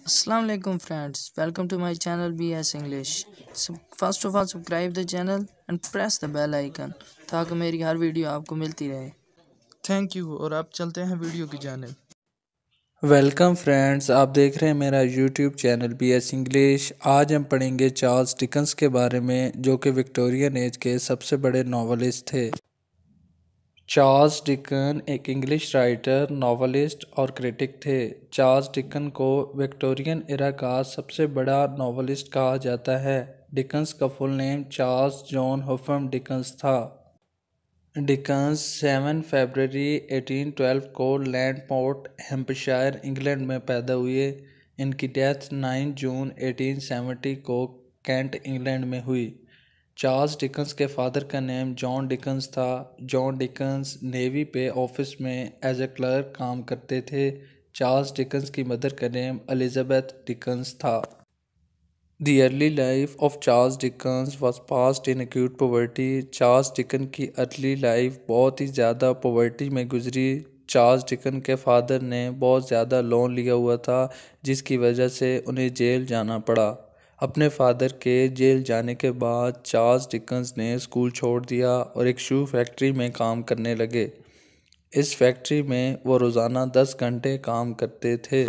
Assalamu alaikum friends, welcome to my channel BS English. So first of all subscribe the channel and press the bell icon ताकि मेरी हर video आपको मिलती रहे। Thank you और अब चलते हैं वीडियो की जानिब। वेलकम फ्रेंड्स, आप देख रहे हैं मेरा यूट्यूब चैनल BS इंग्लिश। आज हम पढ़ेंगे चार्ल्स डिकन्स के बारे में, जो कि विक्टोरियन एज के सबसे बड़े नॉवलिस्ट थे। चार्ल्स डिकन एक इंग्लिश राइटर, नॉवलिस्ट और क्रिटिक थे। चार्ल्स डिकन को विक्टोरियन एरा का सबसे बड़ा नॉवलिस्ट कहा जाता है। डिकन्स का full name Charles John Huffam Dickens था। डिकन्स 7 फरवरी 1812 को लैंडपोर्ट, हैम्पशायर, इंग्लैंड में पैदा हुए। इनकी डेथ 9 जून 1870 को कैंट, इंग्लैंड में हुई। चार्ल्स डिकन्स के फादर का नेम जॉन डिकन्स था। John Dickens navy pay office में एज ए क्लर्क काम करते थे। चार्ल्स डिकन्स की मदर का नेम एलिजाबेथ डिकन्स था। The early life of Charles Dickens was passed in acute poverty. Charles Dickens की अर्ली लाइफ बहुत ही ज़्यादा पॉवर्टी में गुजरी। चार्ल्स डिकन के फादर ने बहुत ज़्यादा लोन लिया हुआ था, जिसकी वजह से उन्हें जेल जाना पड़ा। अपने फादर के जेल जाने के बाद चार्ल्स डिकन्स ने स्कूल छोड़ दिया और एक शू फैक्ट्री में काम करने लगे। इस फैक्ट्री में वो रोज़ाना 10 घंटे काम करते थे।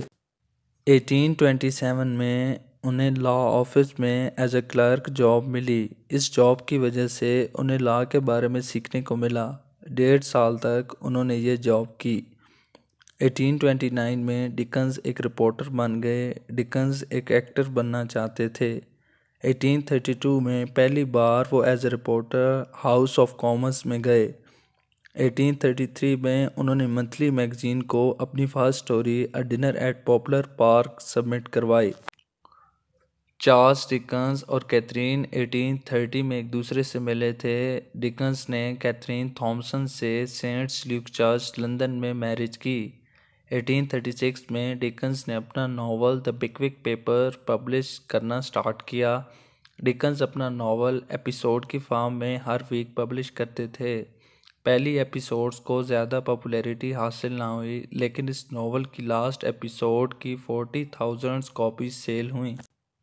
1827 में उन्हें लॉ ऑफिस में एज ए क्लर्क जॉब मिली। इस जॉब की वजह से उन्हें लॉ के बारे में सीखने को मिला। 1.5 साल तक उन्होंने ये जॉब की। 1829 में डिकन्स एक रिपोर्टर बन गए। डिकन्स एक एक्टर बनना चाहते थे। 1832 में पहली बार वो as a reporter House of Commons में गए। 1833 में उन्होंने मंथली मैगजीन को अपनी first story a dinner at popular park submit करवाई। चार्ल्स डिकन्स और कैथरीन 1830 में एक दूसरे से मिले थे। डिकन्स ने कैथरीन थॉमसन से सेंट्स ल्यूक चर्च, लंदन में मैरिज की। 1836 में डिकन्स ने अपना novel the Pickwick paper publish करना स्टार्ट किया। डिकन्स अपना नावल एपिसोड की फॉर्म में हर वीक पब्लिश करते थे। पहली एपिसोड्स को ज़्यादा पॉपुलैरिटी हासिल ना हुई, लेकिन इस नावल की लास्ट एपिसोड की 40,000 कॉपीज सेल हुई।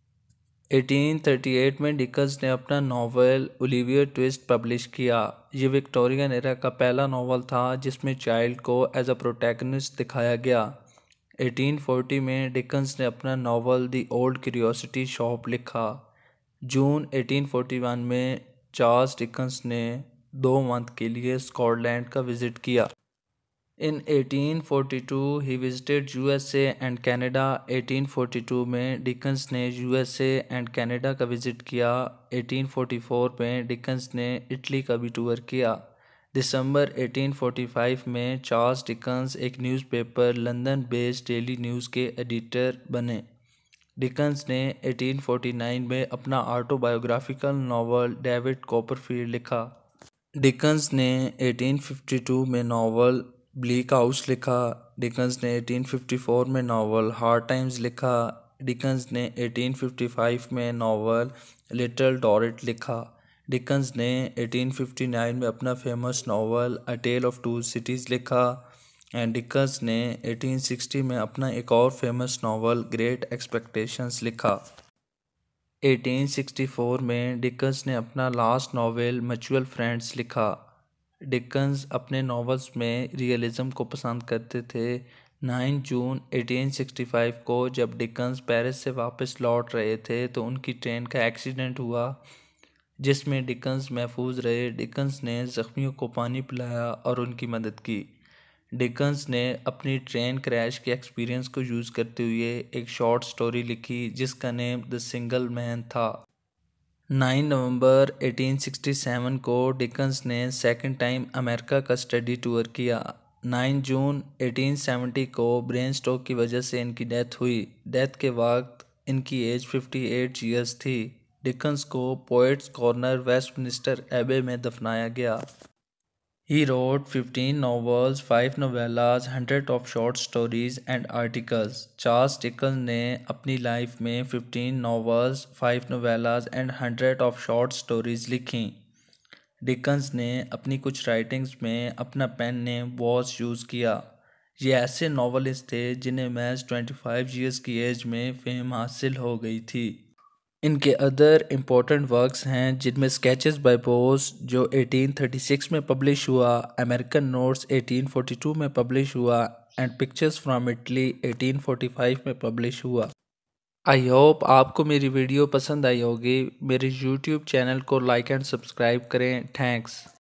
1838 में डिकन्स ने अपना नावल ओलिवियर ट्विस्ट पब्लिश किया। ये विक्टोरियन एरा का पहला नावल था जिसमें चाइल्ड को एज अ प्रोटैगनिस्ट दिखाया गया। 1840 में डिकन्स ने अपना novel the old curiosity shop लिखा। जून 1841 में चार्ल्स डिकन्स ने 2 मंथ के लिए स्कॉटलैंड का विज़िट किया। In 1842 he visited USA and Canada. 1842 में डिकन्स ने USA एंड कनाडा का विज़िट किया। 1844 में डिकन्स ने इटली का भी टूर किया। दिसंबर 1845 में चार्ल्स डिकन्स एक newspaper London based Daily News के एडिटर बने। डिकन्स ने 1849 में अपना ऑटोबायोग्राफिकल नावल डेविड कॉपरफील्ड लिखा। डिकन्स ने 1852 में नावल ब्लीक हाउस लिखा। डिकन्स ने 1854 में नावल हार्ड टाइम्स लिखा। डिकन्स ने 1855 में नावल लिटिल डॉरेट लिखा। डिकन्स ने 1859 में अपना famous novel a tale of two cities लिखा। एंड डिकन्स ने 1860 में अपना एक और फेमस नावल ग्रेट एक्सपेक्टेशंस लिखा। 1864 में डिकन्स ने अपना लास्ट नावल म्यूचुअल फ्रेंड्स लिखा। डिकन्स अपने नॉवेल्स में रियलिज्म को पसंद करते थे। 9 जून 1865 को जब डिकन्स पेरिस से वापस लौट रहे थे तो उनकी ट्रेन का एक्सीडेंट हुआ, जिसमें डिकन्स महफूज रहे। डिकन्स ने ज़ख्मियों को पानी पिलाया और उनकी मदद की। डिकन्स ने अपनी ट्रेन क्रैश के एक्सपीरियंस को यूज़ करते हुए एक शॉर्ट स्टोरी लिखी जिसका नेम द सिंगल मैन था। 9 नवंबर 1867 को डिकन्स ने सेकंड टाइम अमेरिका का स्टडी टूर किया। 9 जून 1870 को ब्रेन स्ट्रोक की वजह से इनकी डेथ हुई। डेथ के वक्त इनकी एज 58 ईयर्स थी। डिकन्स को पोएट्स कॉर्नर वेस्टमिनिस्टर एबे में दफनाया गया। He wrote 15 novels, 5 novellas, 100 of short stories and articles. Charles Dickens ने अपनी लाइफ में 15 novels, 5 novellas and 100 of short stories लिखी। डिकन्स ने अपनी कुछ राइटिंग्स में अपना पेन नेम वॉज यूज़ किया। ये ऐसे नॉवलिस्ट थे जिन्हें महज 25 ईयर्स की एज में फेम हासिल हो गई थी। इनके अदर इम्पोर्टेंट वर्क्स हैं जिनमें स्केचेस बाय बोस जो 1836 में पब्लिश हुआ, अमेरिकन नोट्स 1842 में पब्लिश हुआ एंड पिक्चर्स फ्रॉम इटली 1845 में पब्लिश हुआ। आई होप आपको मेरी वीडियो पसंद आई होगी। मेरे यूट्यूब चैनल को लाइक एंड सब्सक्राइब करें। थैंक्स।